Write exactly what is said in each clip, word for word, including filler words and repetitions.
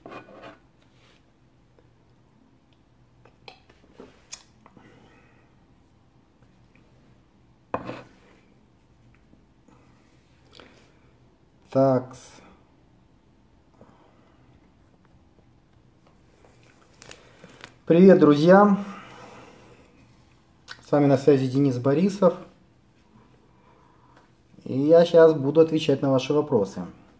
Так. Привет, друзья! С вами на связи Денис Борисов. И я сейчас буду отвечать на ваши вопросы.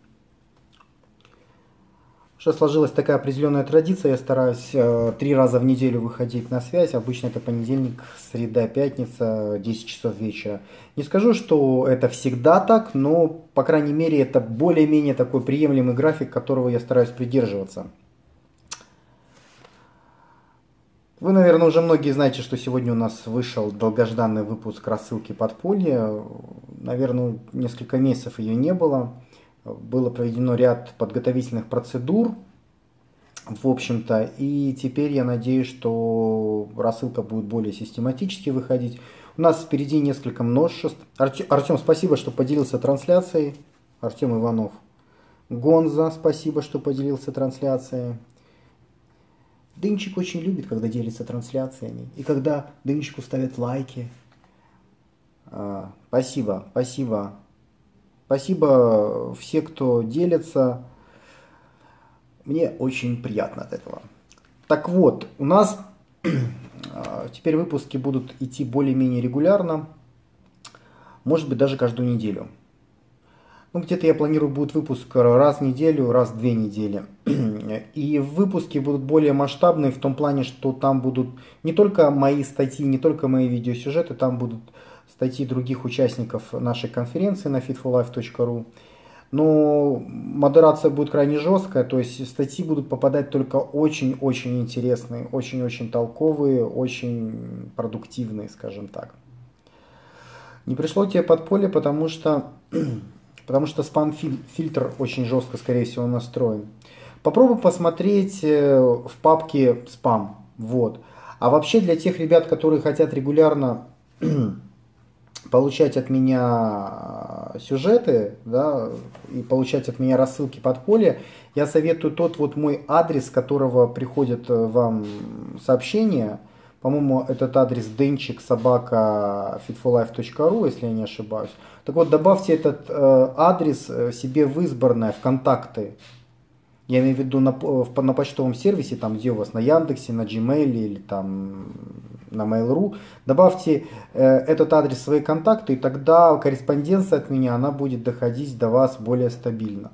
Уже сложилась такая определенная традиция. Я стараюсь э, три раза в неделю выходить на связь. Обычно это понедельник, среда, пятница, десять часов вечера. Не скажу, что это всегда так, но, по крайней мере, это более-менее такой приемлемый график, которого я стараюсь придерживаться. Вы, наверное, уже многие знаете, что сегодня у нас вышел долгожданный выпуск рассылки «Подполье». Наверное, несколько месяцев ее не было. Было проведено ряд подготовительных процедур, в общем-то, и теперь я надеюсь, что рассылка будет более систематически выходить. У нас впереди несколько множеств. Артем, Артем, спасибо, что поделился трансляцией. Артем Иванов. Гонза, спасибо, что поделился трансляцией. Дынчик очень любит, когда делится трансляциями, и когда Дынчику ставят лайки. А, спасибо, спасибо. Спасибо все, кто делится. Мне очень приятно от этого. Так вот, у нас теперь выпуски будут идти более-менее регулярно. Может быть, даже каждую неделю. Ну, где-то я планирую будет выпуск раз в неделю, раз в две недели. И выпуски будут более масштабные в том плане, что там будут не только мои статьи, не только мои видеосюжеты, там будут статьи других участников нашей конференции на fit for life точка ру. Но модерация будет крайне жесткая, то есть статьи будут попадать только очень-очень интересные, очень-очень толковые, очень продуктивные, скажем так. Не пришло тебе подполье, потому что... Потому что спам-фильтр очень жестко, скорее всего, настроен. Попробуй посмотреть в папке спам. Вот. А вообще для тех ребят, которые хотят регулярно получать от меня сюжеты, да, и получать от меня рассылки подполья, я советую тот вот мой адрес, с которого приходят вам сообщения. По-моему, этот адрес денчик собака fit for life точка ру, если я не ошибаюсь. Так вот, добавьте этот э, адрес себе в избранное, в контакты. Я имею в виду на, в, на почтовом сервисе, там где у вас на Яндексе, на Gmail или там на Mail точка ру. Добавьте э, этот адрес в свои контакты, и тогда корреспонденция от меня, она будет доходить до вас более стабильно.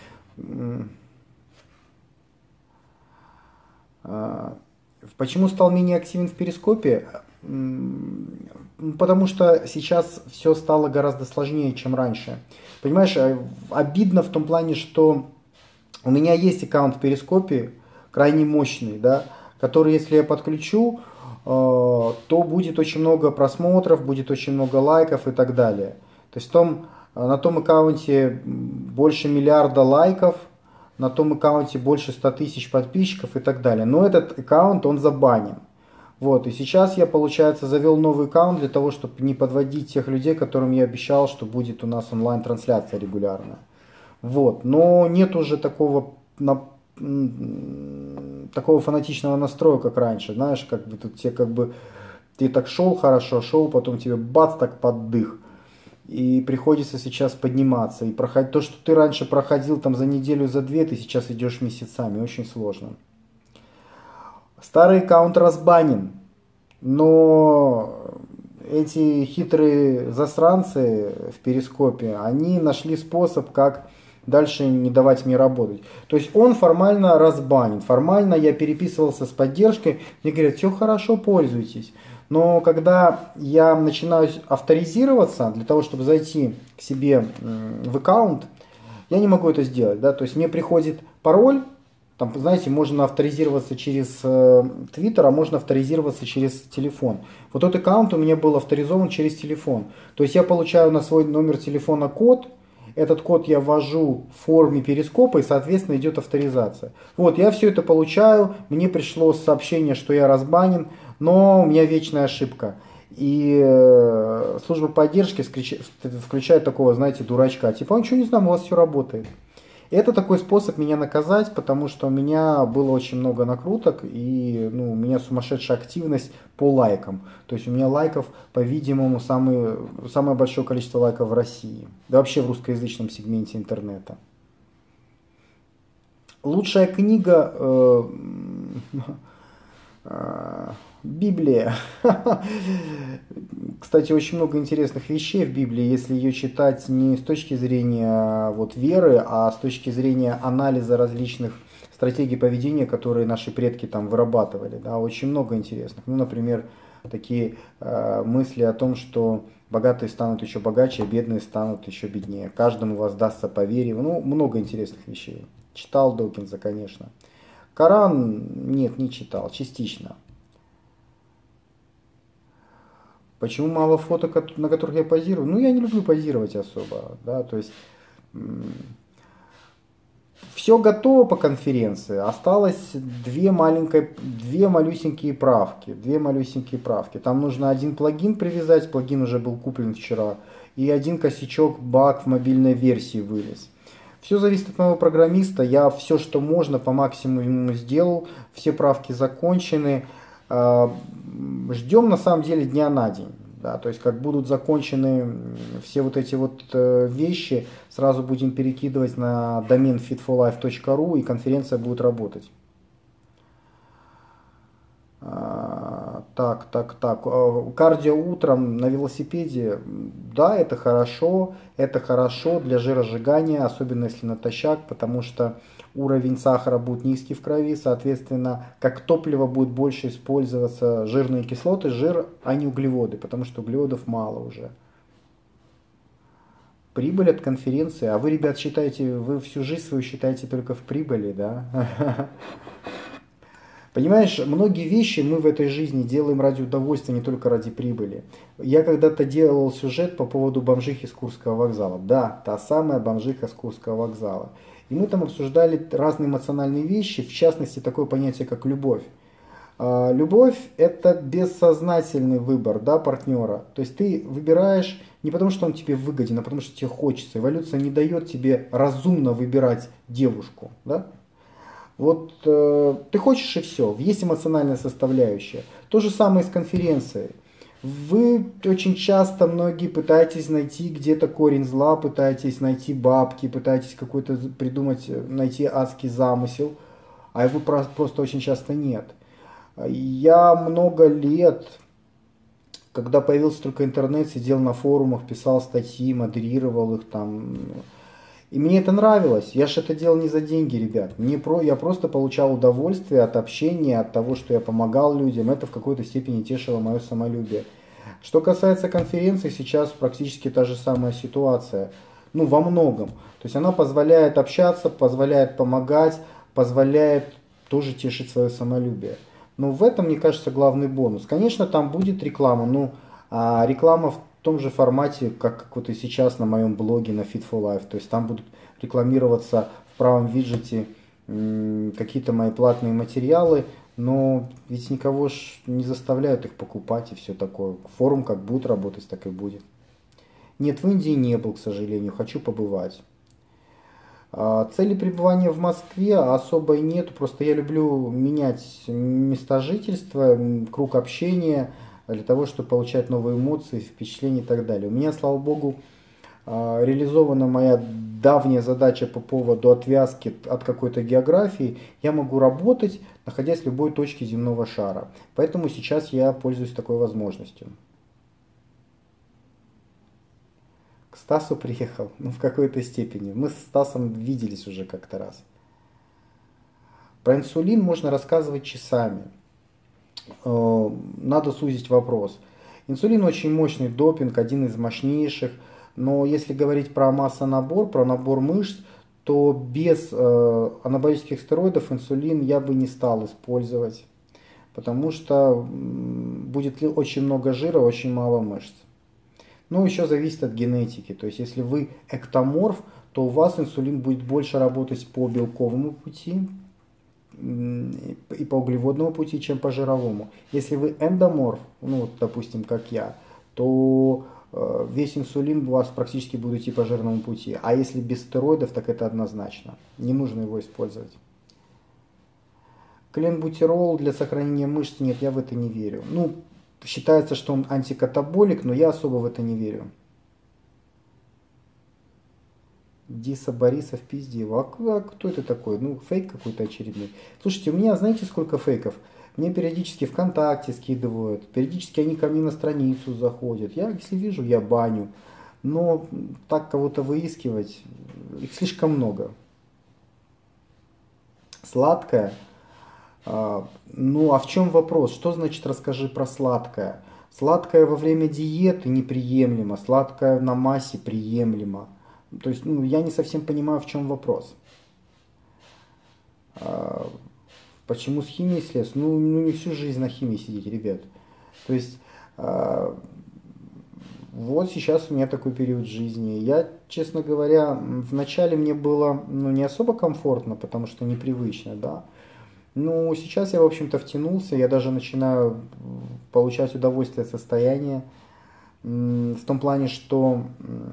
Почему стал менее активен в Перископе? Потому что сейчас все стало гораздо сложнее, чем раньше. Понимаешь, обидно в том плане, что у меня есть аккаунт в Перископе, крайне мощный, да, который, если я подключу, то будет очень много просмотров, будет очень много лайков и так далее. То есть в том, на том аккаунте больше миллиарда лайков, на том аккаунте больше ста тысяч подписчиков и так далее. Но этот аккаунт, он забанен. Вот, и сейчас я, получается, завел новый аккаунт для того, чтобы не подводить тех людей, которым я обещал, что будет у нас онлайн-трансляция регулярная. Вот, но нет уже такого, на, такого фанатичного настроя, как раньше. Знаешь, как бы тут тебе как бы, ты так шел хорошо, шел, потом тебе бац, так поддых. И приходится сейчас подниматься. И проходить то, что ты раньше проходил там за неделю, за две, ты сейчас идешь месяцами. Очень сложно. Старый аккаунт разбанен. Но эти хитрые засранцы в Перископе, они нашли способ, как дальше не давать мне работать. То есть он формально разбанен. Формально я переписывался с поддержкой. Мне говорят, все хорошо, пользуйтесь. Но когда я начинаю авторизироваться, для того, чтобы зайти к себе в аккаунт, я не могу это сделать. Да? То есть мне приходит пароль, там, знаете, можно авторизироваться через Twitter, а можно авторизироваться через телефон. Вот этот аккаунт у меня был авторизован через телефон. То есть я получаю на свой номер телефона код, этот код я ввожу в форме перископа, и, соответственно, идет авторизация. Вот, я все это получаю, мне пришло сообщение, что я разбанен, но у меня вечная ошибка. И э, служба поддержки включает такого, знаете, дурачка. Типа, он ничего не знает, у вас все работает. Это такой способ меня наказать, потому что у меня было очень много накруток и ну, у меня сумасшедшая активность по лайкам. То есть у меня лайков, по-видимому, самое, самое большое количество лайков в России. Да вообще в русскоязычном сегменте интернета. Лучшая книга э, э, Библия. Кстати, очень много интересных вещей в Библии, если ее читать не с точки зрения вот, веры, а с точки зрения анализа различных стратегий поведения, которые наши предки там вырабатывали. Да, очень много интересных. Ну, например, такие э, мысли о том, что богатые станут еще богаче, а бедные станут еще беднее. Каждому воздастся по вере. Ну, много интересных вещей. Читал Докинза, конечно. Коран, нет, не читал, частично. Почему мало фоток, на которых я позирую? Ну, я не люблю позировать особо, да, то есть все готово по конференции, осталось две маленькие, две малюсенькие правки, две малюсенькие правки. Там нужно один плагин привязать, плагин уже был куплен вчера, и один косячок, баг в мобильной версии вылез. Все зависит от моего программиста, я все, что можно, по максимуму сделал, все правки закончены. Ждем на самом деле дня на день. Да, то есть как будут закончены все вот эти вот вещи, сразу будем перекидывать на домен fit for life точка ру и конференция будет работать. Так, так, так. Кардио утром на велосипеде, да, это хорошо, это хорошо для жиросжигания, особенно если натощак, потому что уровень сахара будет низкий в крови, соответственно, как топливо будет больше использоваться жирные кислоты, жир, а не углеводы, потому что углеводов мало уже. Прибыль от конференции, а вы, ребят, считаете, вы всю жизнь свою считаете только в прибыли, да? Понимаешь, многие вещи мы в этой жизни делаем ради удовольствия, не только ради прибыли. Я когда-то делал сюжет по поводу бомжихи с Курского вокзала. Да, та самая бомжиха с Курского вокзала. И мы там обсуждали разные эмоциональные вещи, в частности, такое понятие, как любовь. Любовь – это бессознательный выбор, да, партнера. То есть ты выбираешь не потому, что он тебе выгоден, а потому, что тебе хочется. Эволюция не дает тебе разумно выбирать девушку, да? Вот э, ты хочешь и все, есть эмоциональная составляющая. То же самое с конференцией. Вы очень часто, многие пытаетесь найти где-то корень зла, пытаетесь найти бабки, пытаетесь какой-то придумать, найти адский замысел, а его просто очень часто нет. Я много лет, когда появился только интернет, сидел на форумах, писал статьи, модерировал их там. И мне это нравилось. Я же это делал не за деньги, ребят. Мне про... Я просто получал удовольствие от общения, от того, что я помогал людям. Это в какой-то степени тешило мое самолюбие. Что касается конференции, сейчас практически та же самая ситуация. Ну, во многом. То есть она позволяет общаться, позволяет помогать, позволяет тоже тешить свое самолюбие. Но в этом, мне кажется, главный бонус. Конечно, там будет реклама, но а реклама в в том же формате, как, как вот и сейчас на моем блоге на fit for life. То есть там будут рекламироваться в правом виджете какие-то мои платные материалы, но ведь никого ж не заставляют их покупать и все такое. Форум как будет работать, так и будет. Нет, в Индии не был, к сожалению, хочу побывать. Цели пребывания в Москве особой нет, просто я люблю менять места жительства, круг общения, для того, чтобы получать новые эмоции, впечатления и так далее. У меня, слава богу, реализована моя давняя задача по поводу отвязки от какой-то географии. Я могу работать, находясь в любой точке земного шара. Поэтому сейчас я пользуюсь такой возможностью. К Стасу приехал, ну в какой-то степени. Мы с Стасом виделись уже как-то раз. Про инсулин можно рассказывать часами. Надо сузить вопрос. Инсулин очень мощный допинг, один из мощнейших, но если говорить про массонабор, про набор мышц, то без э, анаболических стероидов инсулин я бы не стал использовать, потому что будет очень много жира, очень мало мышц. Но еще зависит от генетики, то есть если вы эктоморф, то у вас инсулин будет больше работать по белковому пути и по углеводному пути, чем по жировому. Если вы эндоморф, ну вот, допустим, как я, то э, весь инсулин у вас практически будет идти по жирному пути. А если без стероидов, так это однозначно. Не нужно его использовать. Кленбутирол для сохранения мышц, нет, я в это не верю. Ну, считается, что он антикатаболик, но я особо в это не верю. Диса Борисов, Пиздева. А, а кто это такой? Ну, фейк какой-то очередной. Слушайте, у меня, знаете, сколько фейков? Мне периодически ВКонтакте скидывают, периодически они ко мне на страницу заходят. Я, если вижу, я баню. Но так кого-то выискивать, их слишком много. Сладкое. А, ну, а в чем вопрос? Что значит расскажи про сладкое? Сладкое во время диеты неприемлемо, сладкое на массе приемлемо. То есть, ну, я не совсем понимаю, в чем вопрос. А, почему с химией слез? Ну, ну, не всю жизнь на химии сидеть, ребят. То есть, а, вот сейчас у меня такой период жизни. Я, честно говоря, вначале мне было, ну, не особо комфортно, потому что непривычно, да. Ну, сейчас я, в общем-то, втянулся, я даже начинаю получать удовольствие от состояния, в том плане, что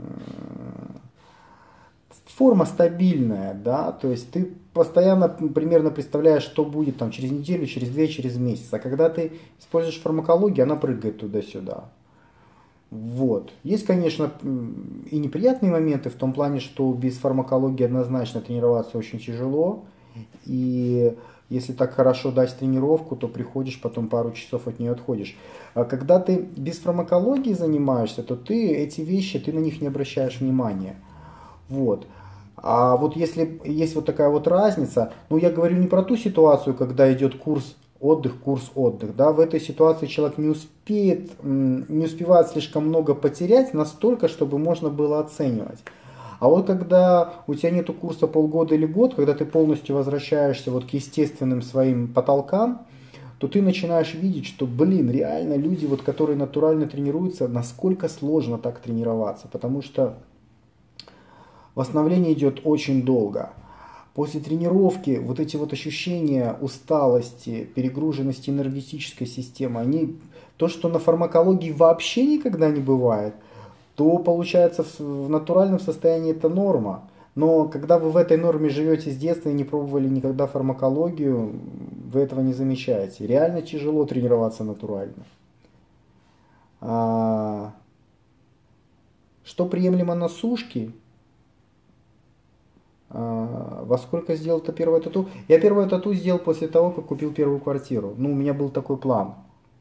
форма стабильная, да, то есть ты постоянно примерно представляешь, что будет там через неделю, через две, через месяц, а когда ты используешь фармакологию, она прыгает туда-сюда. Вот. Есть, конечно, и неприятные моменты в том плане, что без фармакологии однозначно тренироваться очень тяжело, и если так хорошо дать тренировку, то приходишь, потом пару часов от нее отходишь. А когда ты без фармакологии занимаешься, то ты эти вещи, ты на них не обращаешь внимания. Вот. А вот если есть вот такая вот разница, ну я говорю не про ту ситуацию, когда идет курс отдых, курс отдых, да, в этой ситуации человек не успеет, не успевает слишком много потерять настолько, чтобы можно было оценивать. А вот когда у тебя нету курса полгода или год, когда ты полностью возвращаешься вот к естественным своим потолкам, то ты начинаешь видеть, что, блин, реально люди, вот, которые натурально тренируются, насколько сложно так тренироваться, потому что восстановление идет очень долго. После тренировки вот эти вот ощущения усталости, перегруженности энергетической системы, они, то, что на фармакологии вообще никогда не бывает, то получается в натуральном состоянии это норма. Но когда вы в этой норме живете с детства и не пробовали никогда фармакологию, вы этого не замечаете. Реально тяжело тренироваться натурально. А, что приемлемо на сушке? А, во сколько сделал это первое тату? Я первое тату сделал после того, как купил первую квартиру. Ну, у меня был такой план.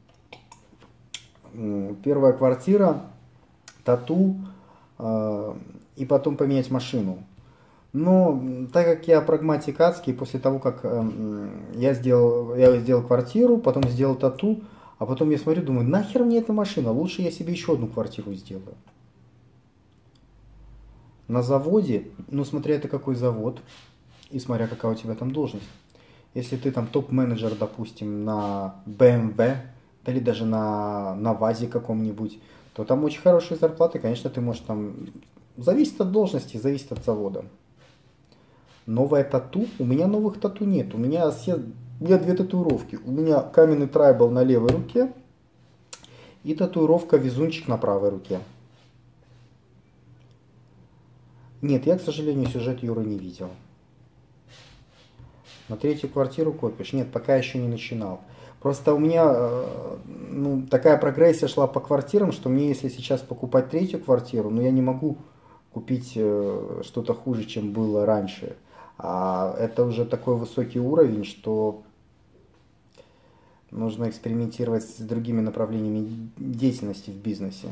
Первая квартира, тату э, и потом поменять машину. Но так как я прагматик адский, после того, как э, я, сделал, я сделал квартиру, потом сделал тату, а потом я смотрю, думаю, нахер мне эта машина, лучше я себе еще одну квартиру сделаю. На заводе, ну смотря это какой завод, и смотря какая у тебя там должность. Если ты там топ-менеджер, допустим, на бэ эм вэ, или даже на, на ВАЗе каком-нибудь, то там очень хорошие зарплаты, конечно, ты можешь там... Зависит от должности, зависит от завода. Новое тату? У меня новых тату нет. У меня, все... у меня две татуировки. У меня каменный трайбл на левой руке и татуировка везунчик на правой руке. Нет, я, к сожалению, сюжет Юры не видел. На третью квартиру копишь? Нет, пока еще не начинал. Просто у меня ну, такая прогрессия шла по квартирам, что мне, если сейчас покупать третью квартиру, ну я не могу купить что-то хуже, чем было раньше. А это уже такой высокий уровень, что нужно экспериментировать с другими направлениями деятельности в бизнесе.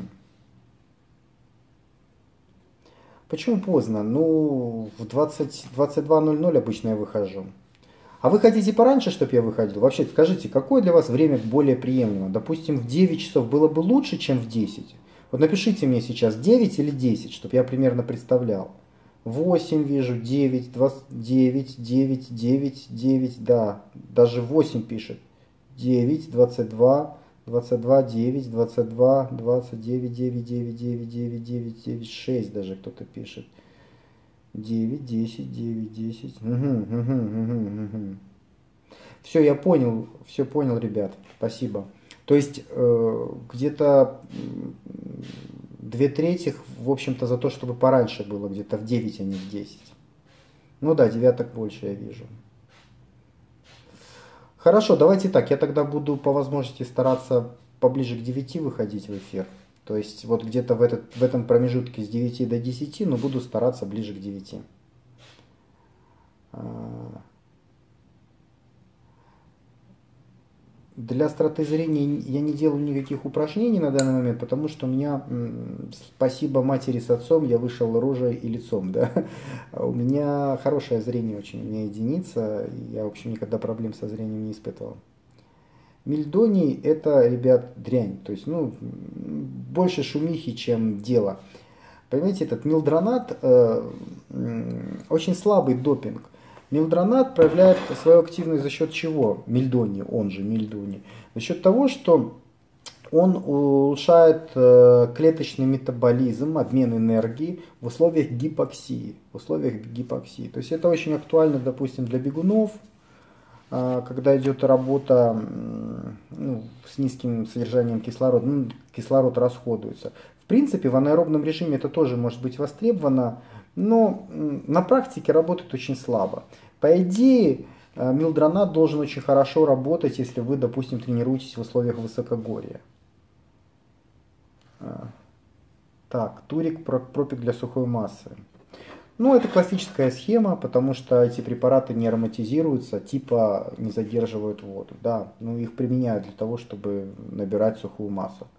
Почему поздно? Ну, в двадцать, двадцать два ноль ноль обычно я выхожу. А вы хотите пораньше, чтобы я выходил? Вообще, скажите, какое для вас время более приемлемо? Допустим, в девять часов было бы лучше, чем в десять? Вот напишите мне сейчас девять или десять, чтобы я примерно представлял. восемь вижу, девять, двадцать девять, девять, девять, девять, да, даже восемь пишет. девять, двадцать два, двадцать два, девять, двадцать два, двадцать девять, девять, девять, девять, девять, девять, девять, шесть даже кто-то пишет. девять, десять, девять, десять. Угу, угу, угу, угу. Все, я понял, все понял, ребят. Спасибо. То есть э, где-то Две трети, в общем-то, за то, чтобы пораньше было, где-то в девять, а не в десять. Ну да, девяток больше я вижу. Хорошо, давайте так, я тогда буду по возможности стараться поближе к девяти выходить в эфир. То есть вот где-то в, этот, в этом промежутке с девяти до десяти, но буду стараться ближе к девяти. Для остроты зрения я не делаю никаких упражнений на данный момент, потому что у меня, спасибо матери с отцом, я вышел рожей и лицом. Да? У меня хорошее зрение очень, у меня единица, я, в общем, никогда проблем со зрением не испытывал. Мельдоний это, ребят, дрянь, то есть, ну, больше шумихи, чем дело. Понимаете, этот милдронат э, очень слабый допинг. Милдронат проявляет свою активность за счет чего? Мельдоний, он же мельдоний. За счет того, что он улучшает э, клеточный метаболизм, обмен энергии в условиях гипоксии. В условиях гипоксии. То есть это очень актуально, допустим, для бегунов, э, когда идет работа ну, с низким содержанием кислорода, ну, кислород расходуется. В принципе, в анаэробном режиме это тоже может быть востребовано, но на практике работает очень слабо. По идее, милдронат должен очень хорошо работать, если вы, допустим, тренируетесь в условиях высокогорья. Так, турик, пропик для сухой массы. Ну, это классическая схема, потому что эти препараты не ароматизируются, типа не задерживают воду. Да, ну их применяют для того, чтобы набирать сухую массу.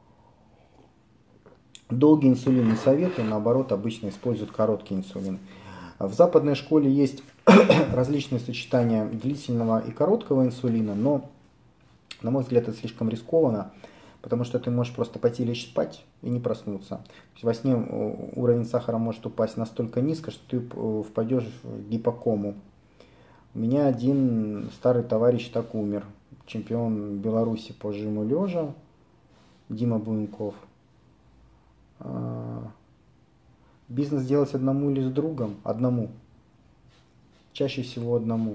Долгий инсулин не советую, наоборот, обычно используют короткий инсулин. В западной школе есть различные сочетания длительного и короткого инсулина, но, на мой взгляд, это слишком рискованно, потому что ты можешь просто пойти лечь спать и не проснуться. То есть во сне уровень сахара может упасть настолько низко, что ты впадешь в гипокому. У меня один старый товарищ так умер, чемпион Беларуси по жиму лежа, Дима Буенков. Бизнес делать одному или с другом? Одному. Чаще всего одному.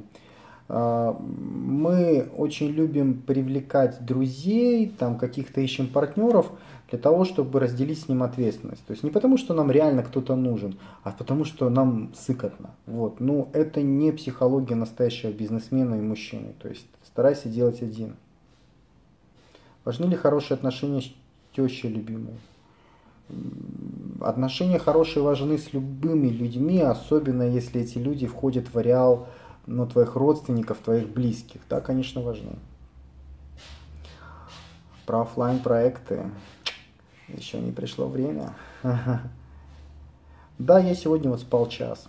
Мы очень любим привлекать друзей, там каких-то ищем партнеров для того, чтобы разделить с ним ответственность. То есть не потому, что нам реально кто-то нужен, а потому, что нам сыкотно. Вот. Но это не психология настоящего бизнесмена и мужчины. То есть старайся делать один. Важны ли хорошие отношения с тещей любимой? Отношения хорошие важны с любыми людьми, особенно если эти люди входят в ареал ну, твоих родственников, твоих близких. Да, конечно, важны. Про офлайн проекты еще не пришло время. Да, я сегодня вот спал час.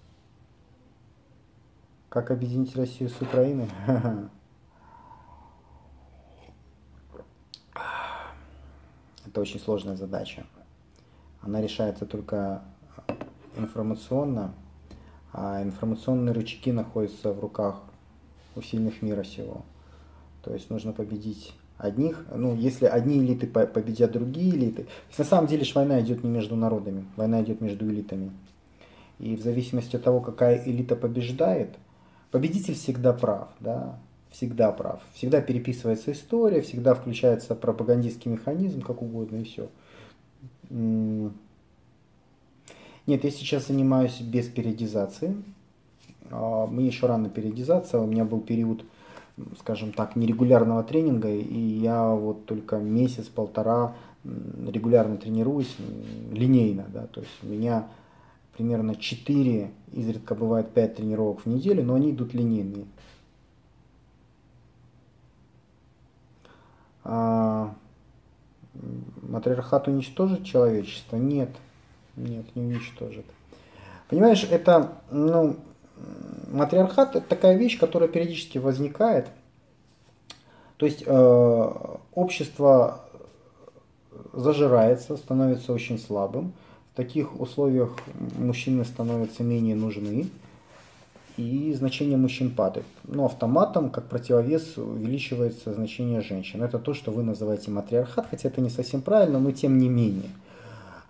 Как объединить Россию с Украиной? Это очень сложная задача. Она решается только информационно, а информационные рычаги находятся в руках у сильных мира сего. То есть нужно победить одних, ну если одни элиты победят другие элиты. То есть, на самом деле война идет не между народами, война идет между элитами. И в зависимости от того, какая элита побеждает, победитель всегда прав, да, всегда прав. Всегда переписывается история, всегда включается пропагандистский механизм, как угодно и все. Нет, я сейчас занимаюсь без периодизации. Мне еще рано периодизация. У меня был период, скажем так, нерегулярного тренинга, и я вот только месяц-полтора регулярно тренируюсь, линейно, да, то есть у меня примерно четыре, изредка бывает пять тренировок в неделю, но они идут линейные. А матриархат уничтожит человечество? Нет, нет, не уничтожит. Понимаешь, это, ну, матриархат это такая вещь, которая периодически возникает. То есть э, общество зажирается, становится очень слабым. В таких условиях мужчины становятся менее нужны, и значение мужчин падает. Но автоматом, как противовес, увеличивается значение женщин. Это то, что вы называете матриархат, хотя это не совсем правильно, но тем не менее.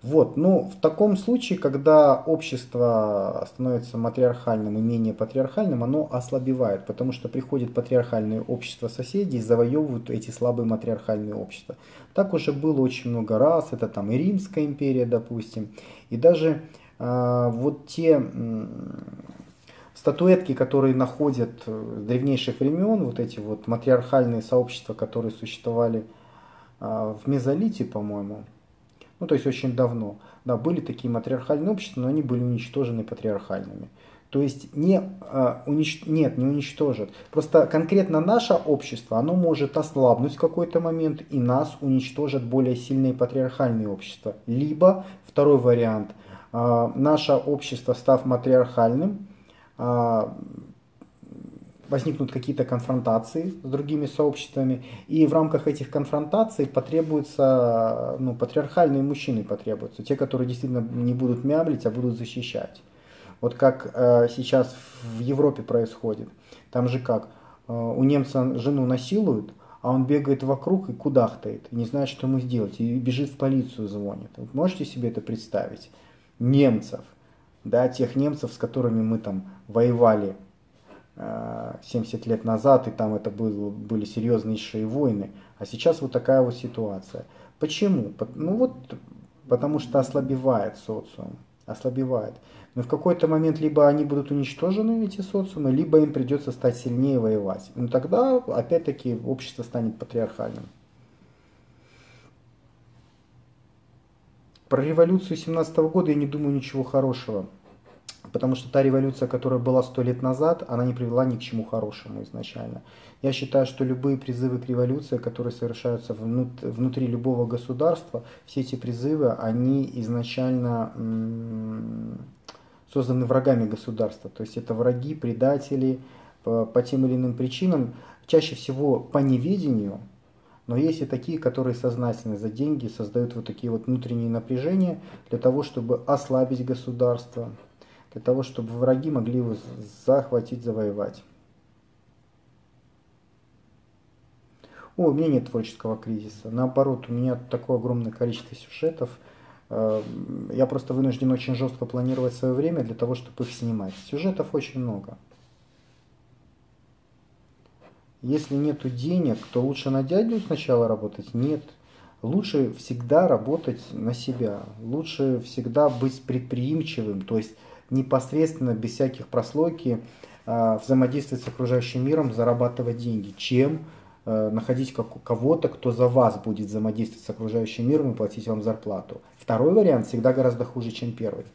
Вот, ну, в таком случае, когда общество становится матриархальным и менее патриархальным, оно ослабевает, потому что приходит патриархальное общество соседей и завоевывают эти слабые матриархальные общества. Так уже было очень много раз, это там и Римская империя, допустим, и даже э, вот те м, статуэтки, которые находят с древнейших времен, вот эти вот матриархальные сообщества, которые существовали э, в Мезолите, по-моему, ну, то есть очень давно. Да, были такие матриархальные общества, но они были уничтожены патриархальными. То есть не, э, унич... нет, не уничтожат. Просто конкретно наше общество, оно может ослабнуть в какой-то момент, и нас уничтожат более сильные патриархальные общества. Либо, второй вариант, э, наше общество, став матриархальным, э, возникнут какие-то конфронтации с другими сообществами, и в рамках этих конфронтаций потребуются, ну, патриархальные мужчины потребуются, те, которые действительно не будут мямлить, а будут защищать. Вот как э, сейчас в Европе происходит. Там же как, э, у немца жену насилуют, а он бегает вокруг и кудахтает, и не знает, что ему сделать, и бежит в полицию, звонит. Вы можете себе это представить? Немцев, да, тех немцев, с которыми мы там воевали семьдесят лет назад, и там это был, были серьезнейшие войны. А сейчас вот такая вот ситуация. Почему? Ну вот, потому что ослабевает социум. Ослабевает. Но в какой-то момент либо они будут уничтожены, эти социумы, либо им придется стать сильнее воевать. Ну тогда, опять-таки, общество станет патриархальным. Про революцию семнадцатого года я не думаю ничего хорошего. Потому что та революция, которая была сто лет назад, она не привела ни к чему хорошему изначально. Я считаю, что любые призывы к революции, которые совершаются внутри любого государства, все эти призывы, они изначально созданы врагами государства. То есть это враги, предатели по, по тем или иным причинам, чаще всего по неведению, но есть и такие, которые сознательно за деньги создают вот такие вот внутренние напряжения для того, чтобы ослабить государство, для того, чтобы враги могли его захватить, завоевать. О, у меня нет творческого кризиса. Наоборот, у меня такое огромное количество сюжетов. Я просто вынужден очень жестко планировать свое время для того, чтобы их снимать. Сюжетов очень много. Если нету денег, то лучше на дядю сначала работать? Нет. Лучше всегда работать на себя. Лучше всегда быть предприимчивым, то есть непосредственно, без всяких прослойки, взаимодействовать с окружающим миром, зарабатывать деньги, чем находить кого-то, кто за вас будет взаимодействовать с окружающим миром и платить вам зарплату. Второй вариант всегда гораздо хуже, чем первый.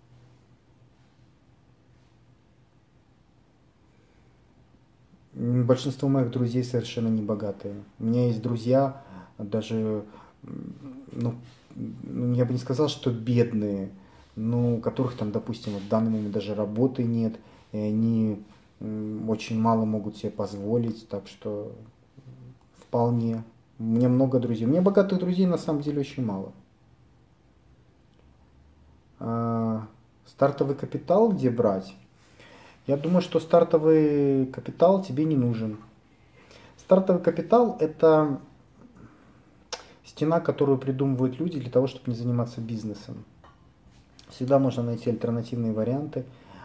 Большинство моих друзей совершенно не богатые. У меня есть друзья, даже, ну, я бы не сказал, что бедные, но у которых там, допустим, в данный момент даже работы нет, и они очень мало могут себе позволить, так что вполне. У меня много друзей. У меня богатых друзей на самом деле очень мало. А, стартовый капитал где брать? Я думаю, что стартовый капитал тебе не нужен. Стартовый капитал – это стена, которую придумывают люди для того, чтобы не заниматься бизнесом. Всегда можно найти альтернативные варианты.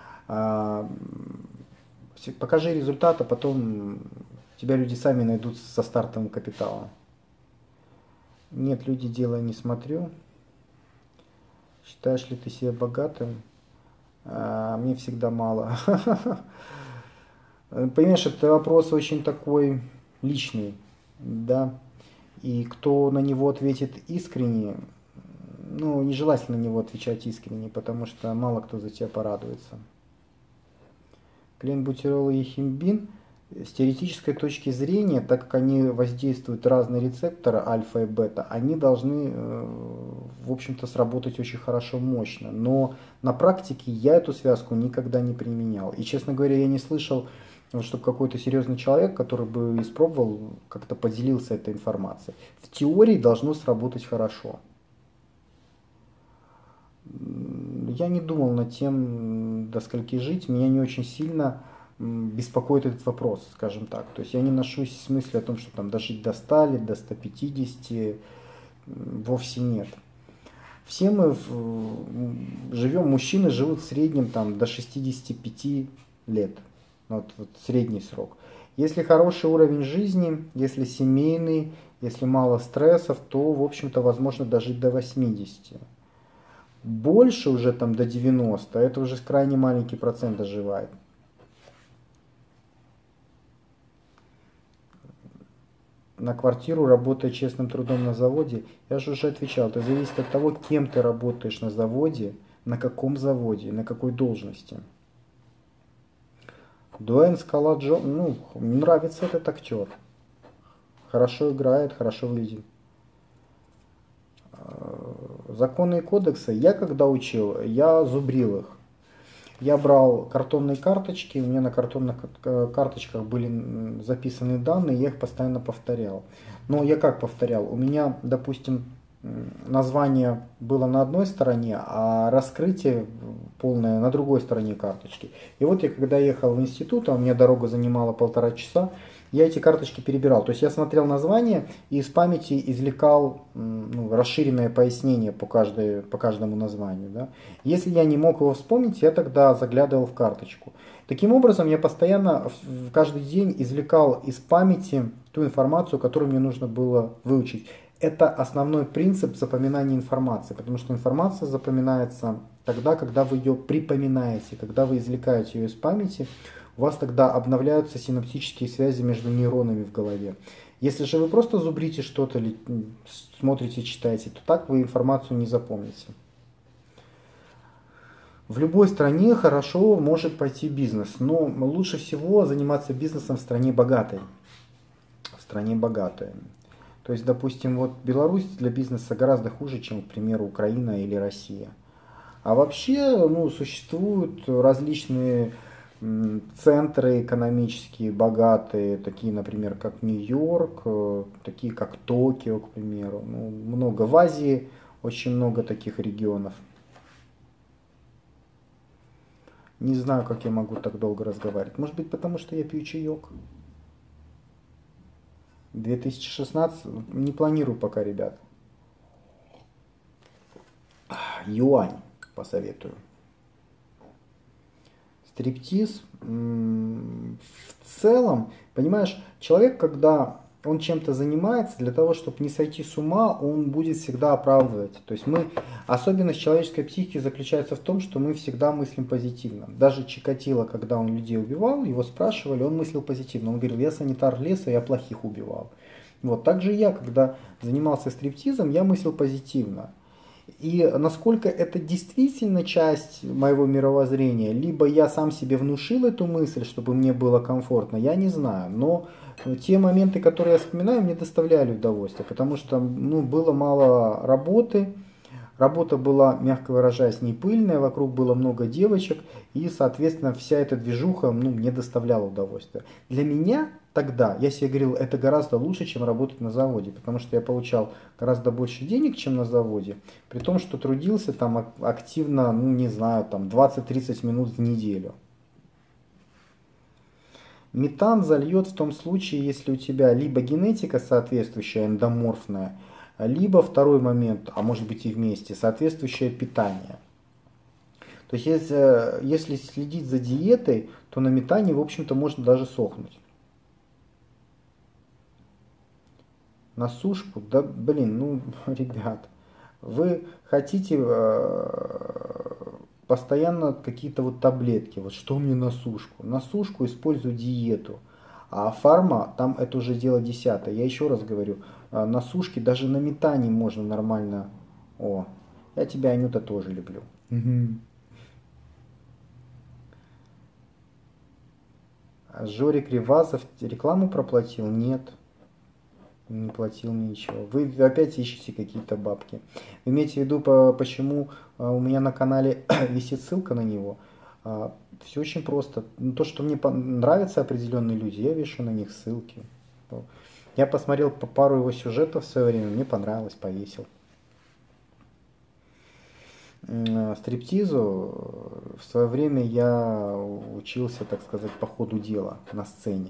Покажи результат, а потом тебя люди сами найдут со стартовым капиталом. Нет, люди, дела не смотрю. Считаешь ли ты себя богатым? А, мне всегда мало. Понимаешь, это вопрос очень такой личный, да, и кто на него ответит искренне, ну, нежелательно на него отвечать искренне, потому что мало кто за тебя порадуется. Клин-бутирол и химбин с теоретической точки зрения, так как они воздействуют разные рецепторы альфа и бета, они должны, в общем-то, сработать очень хорошо, мощно. Но на практике я эту связку никогда не применял. И, честно говоря, я не слышал, чтобы какой-то серьезный человек, который бы испробовал, как-то поделился этой информацией. В теории должно сработать хорошо. Я не думал над тем, до скольки жить. Меня не очень сильно беспокоит этот вопрос, скажем так. То есть я не ношусь с мыслью о том, что там дожить до ста лет, до ста пятидесяти, вовсе нет. Все мы в, живем, мужчины живут в среднем там, до шестидесяти пяти лет. Вот, вот средний срок. Если хороший уровень жизни, если семейный, если мало стрессов, то, в общем-то, возможно дожить до восьмидесяти. Больше уже там до девяноста, это уже крайне маленький процент доживает. На квартиру, работая честным трудом на заводе, я же уже отвечал, это зависит от того, кем ты работаешь на заводе, на каком заводе, на какой должности. Дуэйн Скала Джонсон, ну, нравится этот актер. Хорошо играет, хорошо выглядит. Законы и кодексы, я когда учил, я зубрил их. Я брал картонные карточки, у меня на картонных карточках были записаны данные, я их постоянно повторял. Но я как повторял? У меня, допустим, название было на одной стороне, а раскрытие полное на другой стороне карточки. И вот я когда ехал в институт, а у меня дорога занимала полтора часа, я эти карточки перебирал. То есть я смотрел название и из памяти извлекал ну, расширенное пояснение по, каждой, по каждому названию. Да. Если я не мог его вспомнить, я тогда заглядывал в карточку. Таким образом, я постоянно в каждый день извлекал из памяти ту информацию, которую мне нужно было выучить. Это основной принцип запоминания информации, потому что информация запоминается тогда, когда вы ее припоминаете, когда вы извлекаете ее из памяти, у вас тогда обновляются синаптические связи между нейронами в голове. Если же вы просто зубрите что-то, или смотрите, читаете, то так вы информацию не запомните. В любой стране хорошо может пойти бизнес, но лучше всего заниматься бизнесом в стране богатой. В стране богатой. То есть, допустим, вот Беларусь для бизнеса гораздо хуже, чем, к примеру, Украина или Россия. А вообще, ну, существуют различные центры экономические богатые, такие, например, как Нью-Йорк, такие, как Токио, к примеру. Ну, много в Азии, очень много таких регионов. Не знаю, как я могу так долго разговаривать. Может быть, потому что я пью чаек. две тысячи шестнадцатый, не планирую пока, ребят. Юань посоветую. Стриптиз, в целом, понимаешь, человек, когда он чем-то занимается, для того, чтобы не сойти с ума, он будет всегда оправдывать. То есть мы, особенность человеческой психики заключается в том, что мы всегда мыслим позитивно. Даже Чикатило, когда он людей убивал, его спрашивали, он мыслил позитивно. Он говорил, я санитар леса, я плохих убивал. Вот, так же я, когда занимался стриптизом, я мыслил позитивно. И насколько это действительно часть моего мировоззрения, либо я сам себе внушил эту мысль, чтобы мне было комфортно, я не знаю. Но те моменты, которые я вспоминаю, мне доставляли удовольствие, потому что ну, было мало работы, работа была, мягко выражаясь, не пыльная, вокруг было много девочек, и, соответственно, вся эта движуха ну, мне доставляла удовольствие. Для меня тогда, я себе говорил, это гораздо лучше, чем работать на заводе, потому что я получал гораздо больше денег, чем на заводе, при том, что трудился там активно, ну не знаю, там двадцать-тридцать минут в неделю. Метан зальет в том случае, если у тебя либо генетика соответствующая, эндоморфная, либо второй момент, а может быть и вместе, соответствующее питание. То есть если, если следить за диетой, то на метане, в общем-то, можно даже сохнуть. На сушку? Да, блин, ну, ребят, вы хотите э, постоянно какие-то вот таблетки, вот что мне на сушку? На сушку использую диету, а фарма, там это уже дело десятое. Я еще раз говорю, э, на сушке, даже на метане можно нормально. О, я тебя, Анюта, тоже люблю. Жорик Ревазов рекламу проплатил? Нет. Не платил мне ничего. Вы опять ищете какие-то бабки. Вы имеете в виду, почему у меня на канале висит ссылка на него? Все очень просто. То, что мне нравятся определенные люди, я вешу на них ссылки. Я посмотрел пару его сюжетов в свое время, мне понравилось, повесил. Стриптизу в свое время я учился, так сказать, по ходу дела на сцене.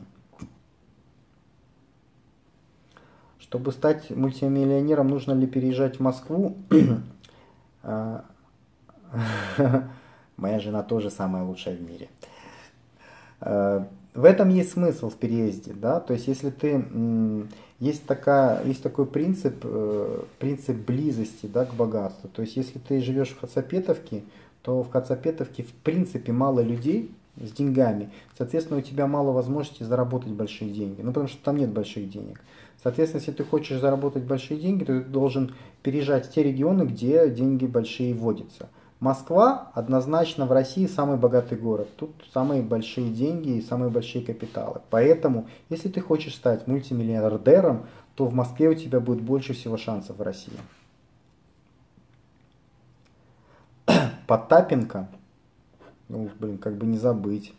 Чтобы стать мультимиллионером, нужно ли переезжать в Москву? А, Моя жена тоже самая лучшая в мире. А, В этом есть смысл в переезде, да, то есть если ты, м, есть такая, есть такой принцип, э, принцип близости, да, к богатству, то есть если ты живешь в Хацапетовке, то в Хацапетовке в принципе мало людей с деньгами, соответственно у тебя мало возможностей заработать большие деньги, ну потому что там нет больших денег. Соответственно, если ты хочешь заработать большие деньги, то ты должен переезжать в те регионы, где деньги большие водятся. Москва однозначно в России самый богатый город. Тут самые большие деньги и самые большие капиталы. Поэтому, если ты хочешь стать мультимиллиардером, то в Москве у тебя будет больше всего шансов в России. Потапенко, ну, блин, как бы не забыть.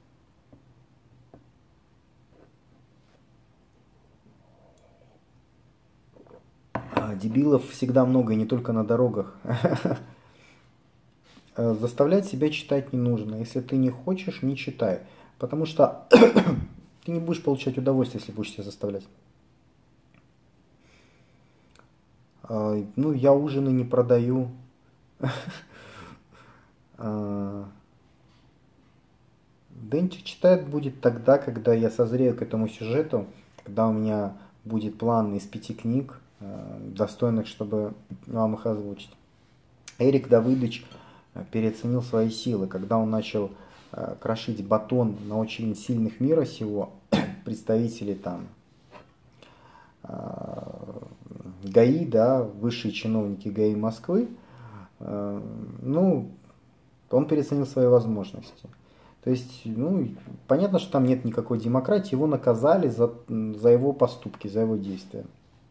А, дебилов всегда много, и не только на дорогах. Э, Заставлять себя читать не нужно. Если ты не хочешь, не читай. Потому что ты не будешь получать удовольствие, если будешь себя заставлять. А, Ну, я ужины не продаю. А, Денчик читает будет тогда, когда я созрею к этому сюжету, когда у меня будет план из пяти книг, э, достойных, чтобы вам их озвучить. Эрик Давыдович э, переоценил свои силы, когда он начал э, крошить батон на очень сильных мира сего, представителей там э, ГАИ, да, высшие чиновники ГАИ Москвы, э, ну, он переоценил свои возможности. То есть, ну, понятно, что там нет никакой демократии, его наказали за, за его поступки, за его действия.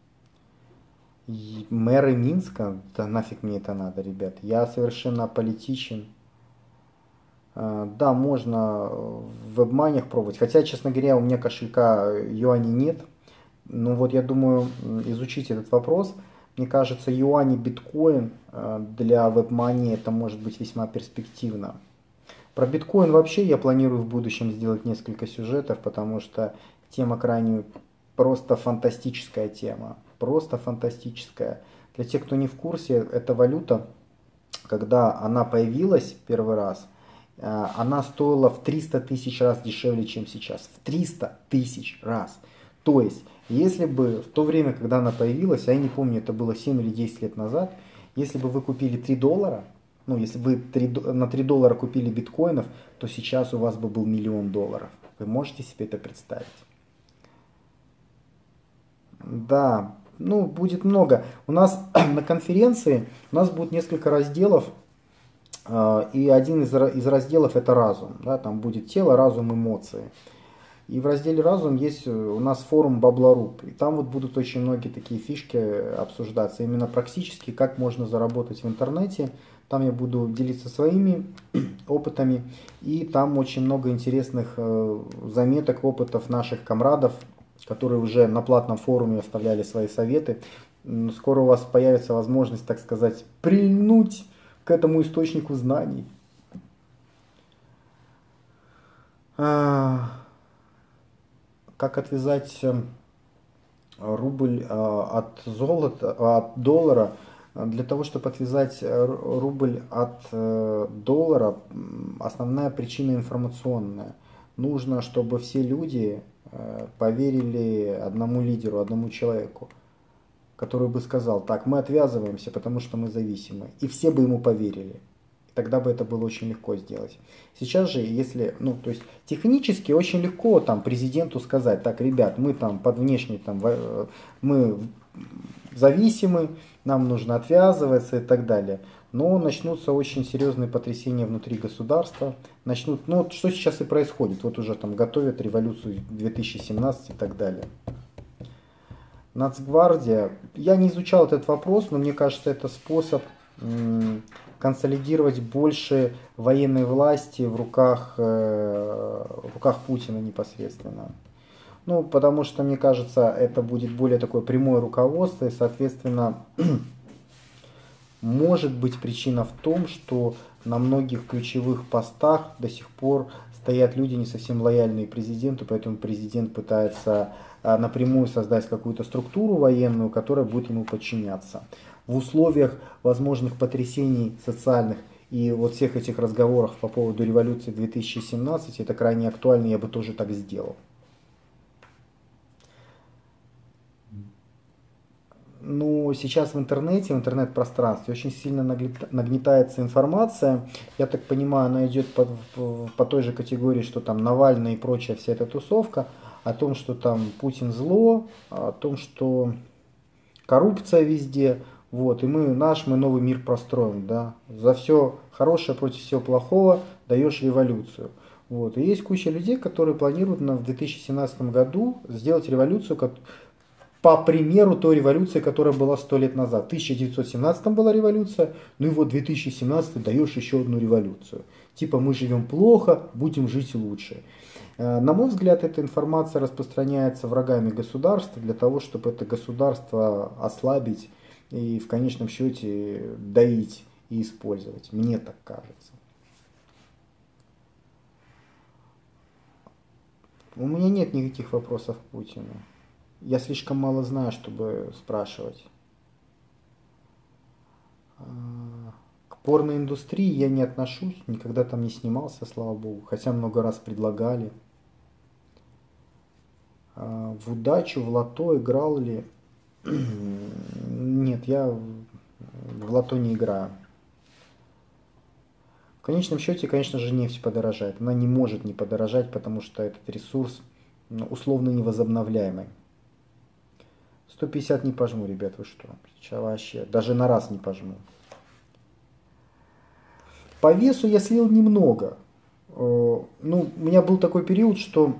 И мэры Минска, да нафиг мне это надо, ребят, я совершенно аполитичен. А, Да, можно в вебманях пробовать, хотя, честно говоря, у меня кошелька юаней нет. Ну вот я думаю изучить этот вопрос. Мне кажется, юань и биткоин э, для вебмани это может быть весьма перспективно. Про биткоин вообще я планирую в будущем сделать несколько сюжетов, потому что тема крайне просто фантастическая тема. Просто фантастическая. Для тех, кто не в курсе, эта валюта, когда она появилась первый раз, э, она стоила в триста тысяч раз дешевле, чем сейчас. В триста тысяч раз. То есть, если бы в то время, когда она появилась, а я не помню, это было семь или десять лет назад, если бы вы купили три доллара, ну, если бы вы три на три доллара купили биткоинов, то сейчас у вас бы был миллион долларов. Вы можете себе это представить? Да, ну, будет много. У нас на конференции у нас будет несколько разделов, э, и один из, из разделов это разум. Да, там будет тело, разум, эмоции. И в разделе «Разум» есть у нас форум Баблоруб. И там вот будут очень многие такие фишки обсуждаться. Именно практически, как можно заработать в интернете. Там я буду делиться своими опытами. И там очень много интересных заметок, опытов наших комрадов, которые уже на платном форуме оставляли свои советы. Скоро у вас появится возможность, так сказать, прильнуть к этому источнику знаний. Как отвязать рубль от золота, от доллара? Для того, чтобы отвязать рубль от доллара, основная причина информационная. Нужно, чтобы все люди поверили одному лидеру, одному человеку, который бы сказал: так, мы отвязываемся, потому что мы зависимы. И все бы ему поверили. Тогда бы это было очень легко сделать. Сейчас же, если, ну, то есть технически очень легко там президенту сказать: так, ребят, мы там под внешней, там, мы зависимы, нам нужно отвязываться и так далее. Но начнутся очень серьезные потрясения внутри государства. Начнут, ну, что сейчас и происходит. Вот уже там готовят революцию две тысячи семнадцать и так далее. Нацгвардия. Я не изучал этот вопрос, но мне кажется, это способ консолидировать больше военной власти в руках, э, в руках Путина непосредственно. Ну, потому что, мне кажется, это будет более такое прямое руководство, и, соответственно, может быть причина в том, что на многих ключевых постах до сих пор стоят люди не совсем лояльные президенту, поэтому президент пытается напрямую создать какую-то структуру военную, которая будет ему подчиняться. в условиях возможных потрясений социальных и вот всех этих разговоров по поводу революции две тысячи семнадцать, это крайне актуально, я бы тоже так сделал. Но сейчас в интернете, в интернет-пространстве очень сильно нагнетается информация. Я так понимаю, она идет по, по той же категории, что там Навальный и прочая вся эта тусовка, о том, что там Путин зло, о том, что коррупция везде. Вот, и мы наш, мы новый мир простроим, да. За все хорошее против всего плохого даешь революцию. Вот. И есть куча людей, которые планируют на, в две тысячи семнадцатом году сделать революцию, как, по примеру той революции, которая была сто лет назад. В тысяча девятьсот семнадцатом была революция, ну и вот в две тысячи семнадцатом даешь еще одну революцию. Типа мы живем плохо, будем жить лучше. На мой взгляд, эта информация распространяется врагами государства для того, чтобы это государство ослабить и в конечном счете доить и использовать. Мне так кажется. У меня нет никаких вопросов к Путину. Я слишком мало знаю, чтобы спрашивать. К порноиндустрии я не отношусь, никогда там не снимался, слава богу, хотя много раз предлагали. В удачу, в лото играл ли? Нет, я в лото не играю. В конечном счете, конечно же, нефть подорожает. Она не может не подорожать, потому что этот ресурс условно невозобновляемый. сто пятьдесят не пожму, ребят, вы что? Сейчас вообще, даже на раз не пожму. По весу я слил немного. Ну, у меня был такой период, что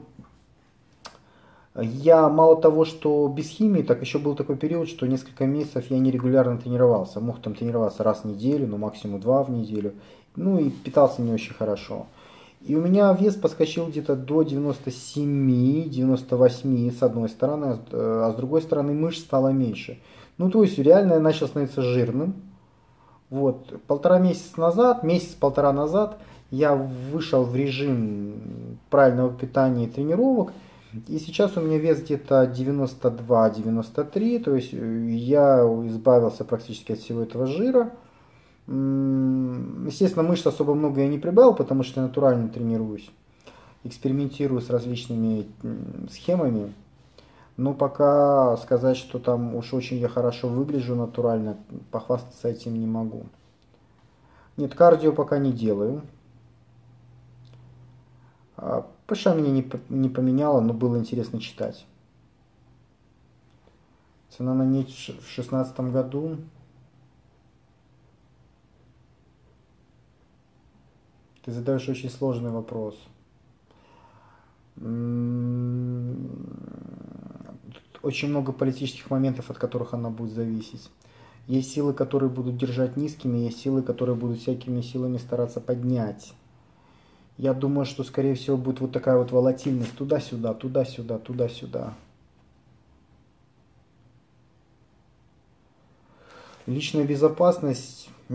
я мало того, что без химии, так еще был такой период, что несколько месяцев я нерегулярно тренировался. Мог там тренироваться раз в неделю, ну максимум два в неделю. Ну и питался не очень хорошо. И у меня вес подскочил где-то до девяноста семи — девяноста восьми с одной стороны, а с другой стороны мышц стало меньше. Ну то есть реально я начал становиться жирным. Вот, полтора месяца назад, месяц-полтора назад я вышел в режим правильного питания и тренировок. И сейчас у меня вес где-то девяносто два — девяносто три, то есть я избавился практически от всего этого жира. Естественно, мышц особо много я не прибавил, потому что я натурально тренируюсь, экспериментирую с различными схемами. Но пока сказать, что там уж очень я хорошо выгляжу натурально, похвастаться этим не могу. Нет, кардио пока не делаю. ПШ меня не, не поменяла, но было интересно читать. Цена на нефть в две тысячи шестнадцатом году. Ты задаешь очень сложный вопрос. Очень много политических моментов, от которых она будет зависеть. Есть силы, которые будут держать низкими, есть силы, которые будут всякими силами стараться поднять. Я думаю, что, скорее всего, будет вот такая вот волатильность туда-сюда, туда-сюда, туда-сюда. Личная безопасность, да,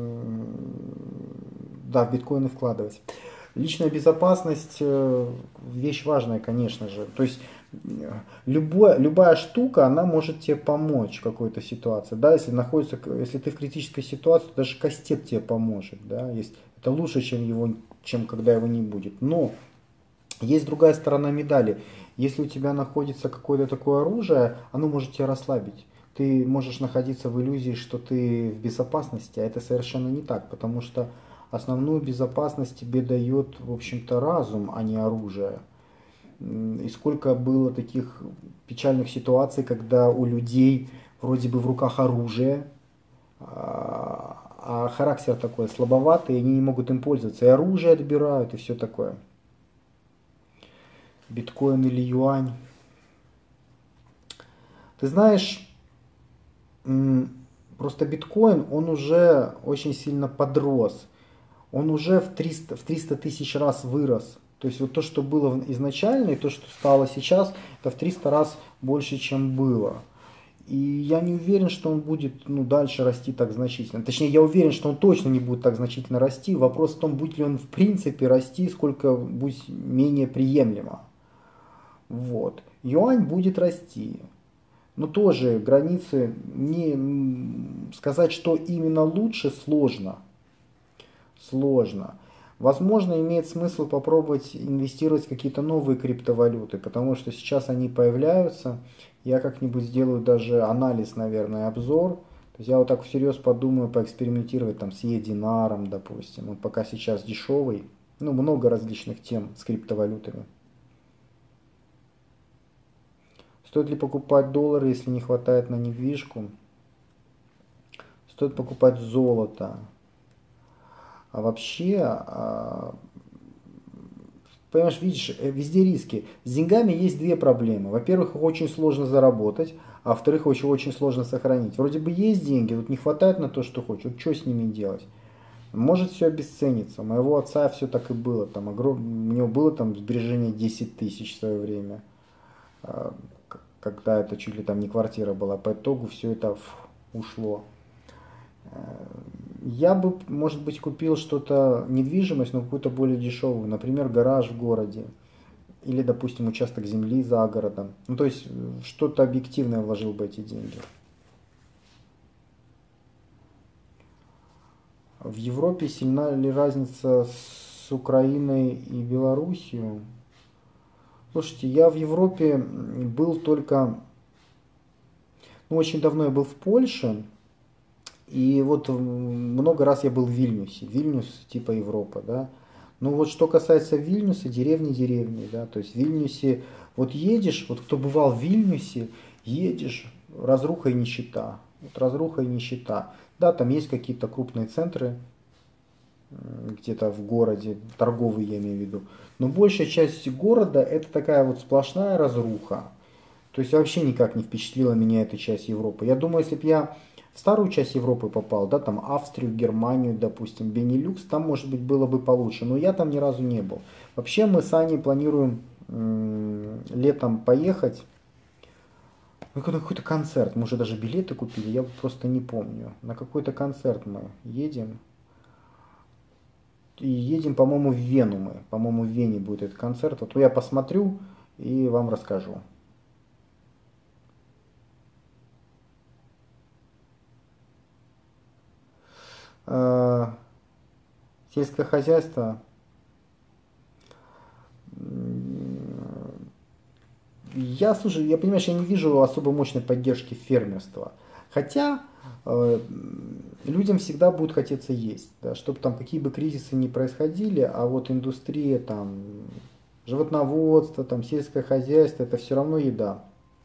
в биткоины вкладывать. Личная безопасность вещь важная, конечно же. То есть любое, любая штука, она может тебе помочь в какой-то ситуации. Да, если находится, если ты в критической ситуации, даже кастет тебе поможет. Да, есть, это лучше, чем, его, чем когда его не будет. Но есть другая сторона медали. Если у тебя находится какое-то такое оружие, оно может тебя расслабить. Ты можешь находиться в иллюзии, что ты в безопасности, а это совершенно не так, потому что основную безопасность тебе дает, в общем-то, разум, а не оружие. И сколько было таких печальных ситуаций, когда у людей вроде бы в руках оружие, а характер такой слабоватый, и они не могут им пользоваться. И оружие отбирают, и все такое. Биткоин или юань. Ты знаешь, просто биткоин, он уже очень сильно подрос. Он уже в триста, в триста тысяч раз вырос. То есть вот то, что было изначально, и то, что стало сейчас, это в триста раз больше, чем было. И я не уверен, что он будет ну, дальше расти так значительно. Точнее, я уверен, что он точно не будет так значительно расти. Вопрос в том, будет ли он в принципе расти, сколько будет менее приемлемо. Вот. Юань будет расти. Но тоже границы, не сказать, что именно лучше, сложно. Сложно. Возможно, имеет смысл попробовать инвестировать в какие-то новые криптовалюты, потому что сейчас они появляются. Я как-нибудь сделаю даже анализ, наверное, обзор. То есть я вот так всерьез подумаю, поэкспериментировать там с Е-динаром, допустим. Он пока сейчас дешевый. Ну, много различных тем с криптовалютами. Стоит ли покупать доллары, если не хватает на недвижку? Стоит покупать золото. А вообще, а, понимаешь, видишь, э, везде риски. С деньгами есть две проблемы. Во-первых, их очень сложно заработать, а во-вторых, их очень, очень сложно сохранить. Вроде бы есть деньги, тут не хватает на то, что хочешь. Вот что с ними делать? Может все обесцениться. У моего отца все так и было. Там, огром... У него было там сбережение десять тысяч в свое время, а, когда это чуть ли там не квартира была. По итогу все это фу, ушло. Я бы, может быть, купил что-то, недвижимость, но какую-то более дешевую. Например, гараж в городе. Или, допустим, участок земли за городом. Ну, то есть, что-то объективное вложил бы эти деньги. В Европе сильна ли разница с Украиной и Белоруссией? Слушайте, я в Европе был только, ну, очень давно я был в Польше. И вот много раз я был в Вильнюсе. Вильнюс типа Европа, да. Ну вот что касается Вильнюса, деревни деревни, да. То есть в Вильнюсе, вот едешь, вот кто бывал в Вильнюсе, едешь, разруха и нищета. Вот разруха и нищета. Да, там есть какие-то крупные центры, где-то в городе, торговые я имею в виду. Но большая часть города это такая вот сплошная разруха. То есть вообще никак не впечатлила меня эта часть Европы. Я думаю, если бы я в старую часть Европы попал, да, там Австрию, Германию, допустим, Бенилюкс, там, может быть, было бы получше. Но я там ни разу не был. Вообще мы с Аней планируем м, летом поехать. Ну, на какой-то концерт. Мы уже даже билеты купили, я просто не помню. На какой-то концерт мы едем. И едем, по-моему, в Вену мы. По-моему, в Вене будет этот концерт. Вот я посмотрю и вам расскажу. Э, Сельское хозяйство. Я, слушай, я понимаешь, я не вижу особо мощной поддержки фермерства. Хотя э, людям всегда будет хотеться есть, да, чтобы там какие бы кризисы ни происходили, а вот индустрия, там, животноводство, там, сельское хозяйство, это все равно еда.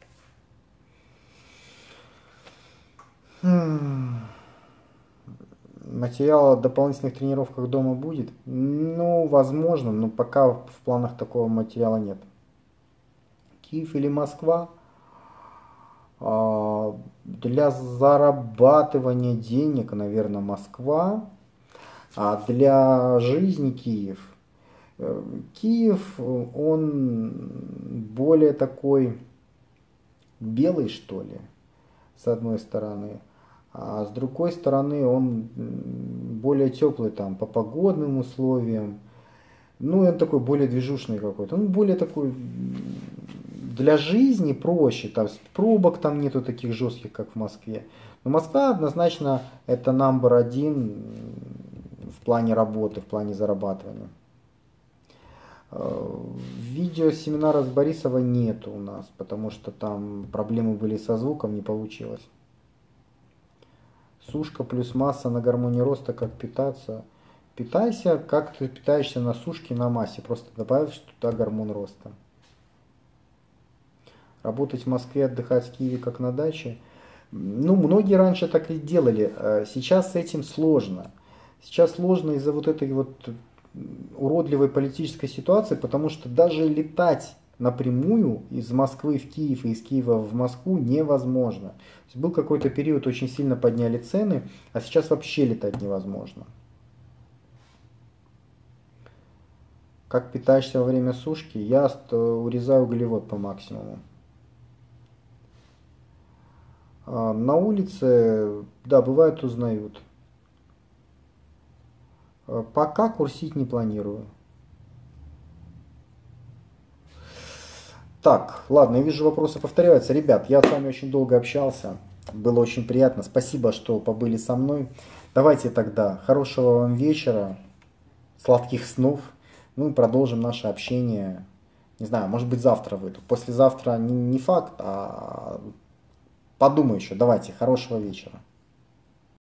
Хм. Материал о дополнительных тренировках дома будет? Ну, возможно, но пока в планах такого материала нет. Киев или Москва? А, Для зарабатывания денег, наверное, Москва, а для жизни Киев. Э, Киев, он более такой белый, что ли, с одной стороны. А с другой стороны, он более теплый там по погодным условиям. Ну, он такой более движушный какой-то. Он более такой для жизни проще. Там пробок там нету таких жестких, как в Москве. Но Москва однозначно это номер один в плане работы, в плане зарабатывания. Видео семинара с Борисова нету у нас, потому что там проблемы были со звуком, не получилось. Сушка плюс масса на гормоне роста, как питаться? Питайся, как ты питаешься на сушке, на массе. Просто добавишь туда гормон роста. Работать в Москве, отдыхать в Киеве, как на даче. Ну, многие раньше так и делали. Сейчас с этим сложно. Сейчас сложно из-за вот этой вот уродливой политической ситуации, потому что даже летать напрямую из Москвы в Киев и из Киева в Москву невозможно. То есть был какой-то период, очень сильно подняли цены, а сейчас вообще летать невозможно. Как питаешься во время сушки? Я урезаю углевод по максимуму. На улице, да, бывает узнают. Пока курсить не планирую. Так, ладно, я вижу, вопросы повторяются. Ребят, я с вами очень долго общался. Было очень приятно. Спасибо, что побыли со мной. Давайте тогда хорошего вам вечера, сладких снов. Ну и продолжим наше общение. Не знаю, может быть завтра выйду. Послезавтра не, не факт, а подумай еще. Давайте, хорошего вечера.